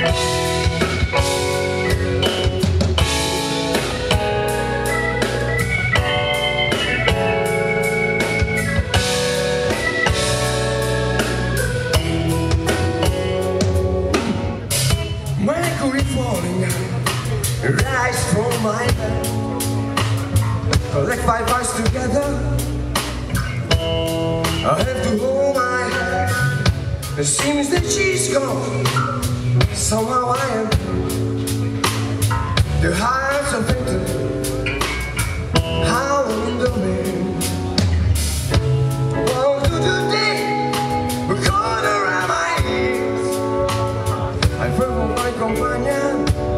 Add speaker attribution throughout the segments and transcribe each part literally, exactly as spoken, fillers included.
Speaker 1: Collect five eyes together. I have to hold my hand. It seems that she's gone. Somehow I am the hearts of victory, howling in the wind. Walk through the day, a corner around my ears. I fell for my companion.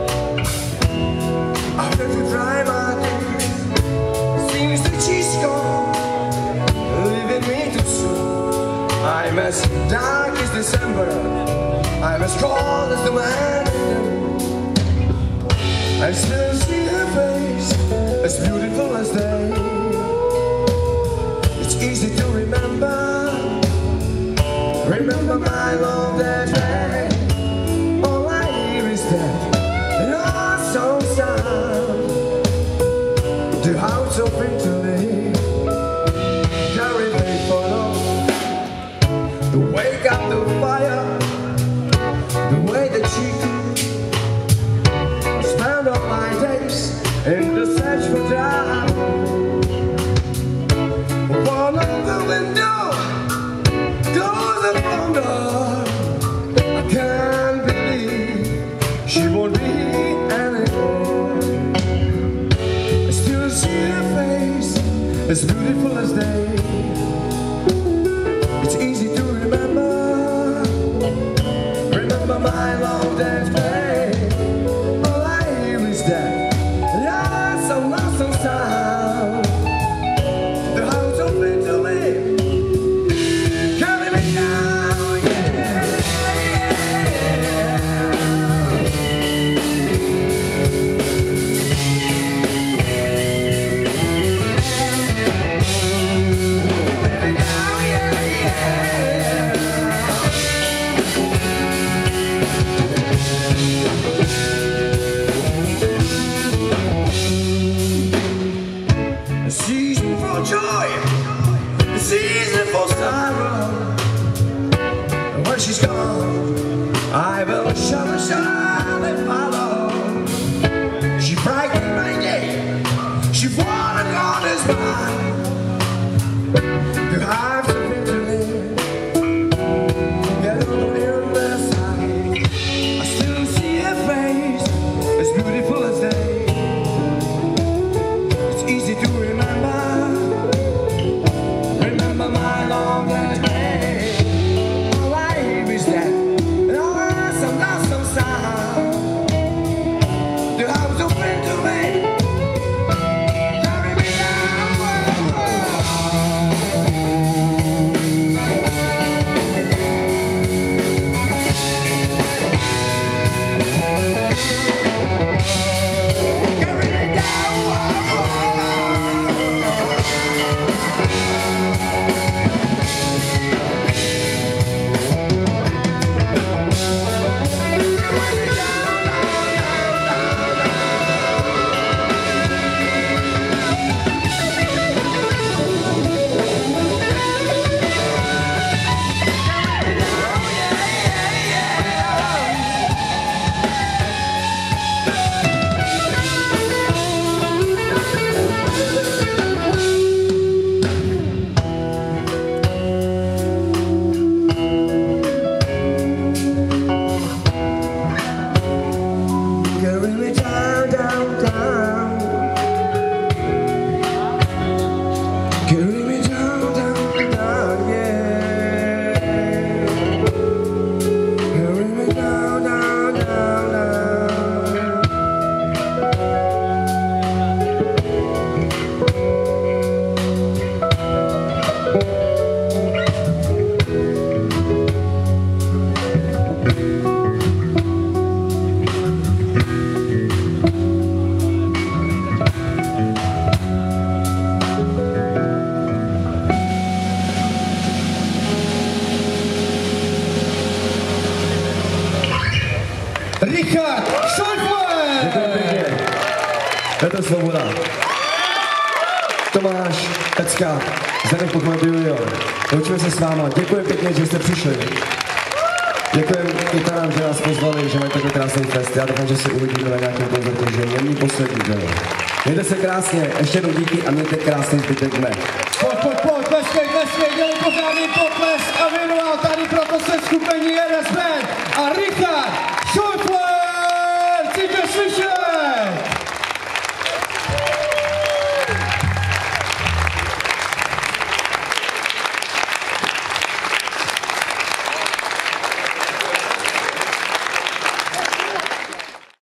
Speaker 1: I have to dry my tears. Seems that she's gone, leaving me too soon. I'm as dark as December, I'm as cold as the man. I still see her face, as beautiful as day. It's easy to remember, remember my love that day. All I hear is that awesome sound. The house of victory, carry me follow. The wake up the fire, the way that she I spend all my days in the search for time. One of the window goes up from the I can't believe she won't be anymore. I still see her face, as beautiful as day. It's easy to remember, remember my love that day. All I hear is that awesome, awesome sound. The house of victory, carry me down, yeah, a season for joy, a season for sorrow. And when she's gone, I will shall, shall follow. She brightened my day, she fought a goddess mine. The hearts of victory, get on in the side. I still see her face, as beautiful as day. It's easy to remember, remember my love that day. All I hear is that awesome, awesome sound. The house of victory, carry me down.
Speaker 2: Jarwis-Scheufler.
Speaker 1: Děkuji pěkně. Petr Svoboda. Tomáš Pecka. Zdeněk Puchmeltr junior. Loučíme se s váma. Děkuji pěkně, že jste přišli. Děkujeme kytarám, že nás pozvali, že mají takový krásný fest. Já doufám, že si uvidíme na nějakém koncertu, že není poslední, že jo. Mějte se krásně, ještě jednou díky a mějte krásný zbytek dne.
Speaker 2: Pojď, pojď, pojď, tleskej, tleskej, dělej pořádný potlesk a věnoval tady proto se skupení R S Band a Jarwis-Scheufler.